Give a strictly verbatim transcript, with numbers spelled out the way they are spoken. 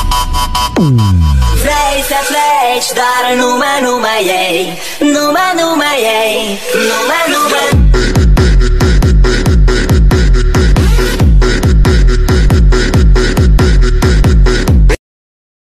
Vrei să pleci, dar numai, numai ei. Numai, numai ei. Numai,